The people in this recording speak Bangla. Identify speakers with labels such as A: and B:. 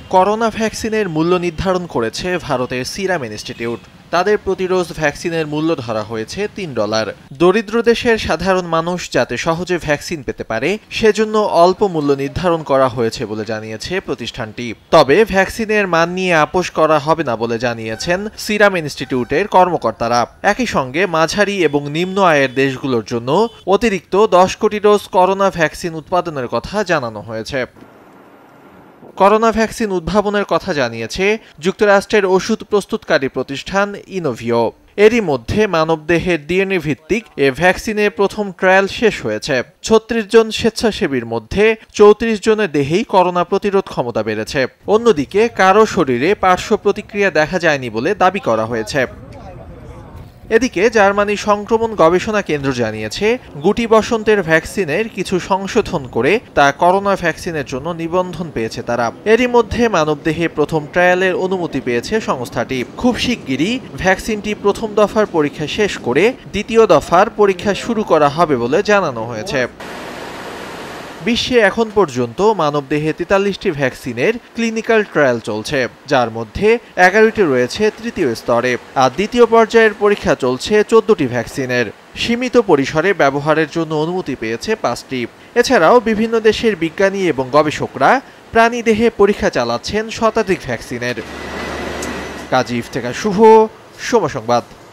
A: করোনা ভ্যাকসিনের মূল্য নির্ধারণ করেছে ভারতের সিরাম ইনস্টিটিউট। তাদের প্রতি ডোজ ভ্যাকসিনের মূল্য ধরা হয়েছে $3। দরিদ্র দেশের সাধারণ মানুষ যাতে সহজে ভ্যাকসিন পেতে পারে সেজন্য অল্প মূল্য নির্ধারণ করা হয়েছে বলে জানিয়েছে প্রতিষ্ঠানটি। তবে ভ্যাকসিনের মান নিয়ে আপোষ করা হবে না বলে জানিয়েছেন সিরাম ইনস্টিটিউটের কর্মকর্তারা। একই সঙ্গে মাঝারি এবং নিম্ন আয়ের দেশগুলোর জন্য অতিরিক্ত 10 কোটি ডোজ করোনা ভ্যাকসিন উৎপাদনের কথা জানানো হয়েছে। করোনা ভ্যাকসিন উদ্ভাবনের কথা জানিয়েছে যুক্তরাষ্ট্রের ওষুধ প্রস্তুতকারী প্রতিষ্ঠান ইনোভিও। এরই মধ্যে মানবদেহের ডিএনএ ভিত্তিক এ ভ্যাকসিনের প্রথম ট্রায়াল শেষ হয়েছে। 36 জন স্বেচ্ছাসেবীর মধ্যে 34 জনের দেহেই করোনা প্রতিরোধ ক্ষমতা বেড়েছে। অন্যদিকে কারো শরীরে পার্শ্ব প্রতিক্রিয়া দেখা যায়নি বলে দাবি করা হয়েছে। এদিকে জার্মানি সংক্রমণ গবেষণা কেন্দ্র জানিয়েছে গুটি বসন্তের ভ্যাকসিনের কিছু সংশোধন করে তা করোনা ভ্যাকসিনের জন্য নিবন্ধন পেয়েছে তারা। এরই মধ্যে মানবদেহে প্রথম ট্রায়ালের অনুমতি পেয়েছে সংস্থাটি। খুব শিগগিরই ভ্যাকসিনটি প্রথম দফার পরীক্ষা শেষ করে দ্বিতীয় দফার পরীক্ষা শুরু করা হবে বলে জানানো হয়েছে। বিশ্বে এখন পর্যন্ত মানবদেহে 43টি ভ্যাকসিনের ক্লিনিক্যাল ট্রায়াল চলছে, যার মধ্যে 11টি রয়েছে তৃতীয় স্তরে, আর দ্বিতীয় পর্যায়ের পরীক্ষা চলছে 14টি ভ্যাকসিনের। সীমিত পরিসরে ব্যবহারের জন্য অনুমতি পেয়েছে 5টি। এছাড়াও বিভিন্ন দেশের বিজ্ঞানী এবং গবেষকরা প্রাণীদেহে পরীক্ষা চালাচ্ছেন শতাধিক ভ্যাকসিনের। কাজী ইফতেখার শুভ, সময় সংবাদ।